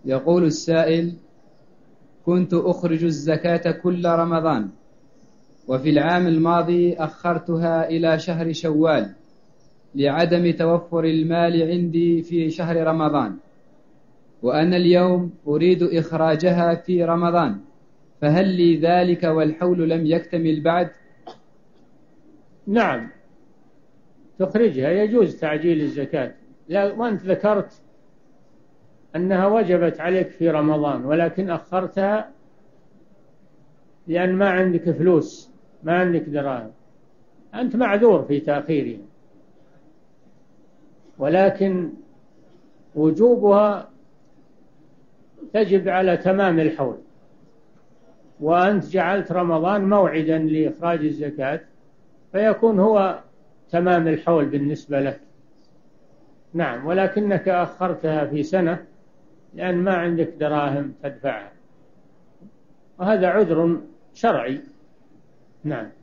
يقول السائل: كنت أخرج الزكاة كل رمضان، وفي العام الماضي أخرتها إلى شهر شوال لعدم توفر المال عندي في شهر رمضان، وأنا اليوم أريد إخراجها في رمضان، فهل لي ذلك والحول لم يكتمل بعد؟ نعم، تخرجها، يجوز تعجيل الزكاة. لا، وأنت ذكرت أنها وجبت عليك في رمضان ولكن أخرتها لأن ما عندك فلوس، ما عندك دراهم، أنت معذور في تأخيرها، ولكن وجوبها تجب على تمام الحول، وأنت جعلت رمضان موعدا لإخراج الزكاة، فيكون هو تمام الحول بالنسبة لك. نعم، ولكنك أخرتها في سنة لأن ما عندك دراهم تدفعها، وهذا عذر شرعي. نعم.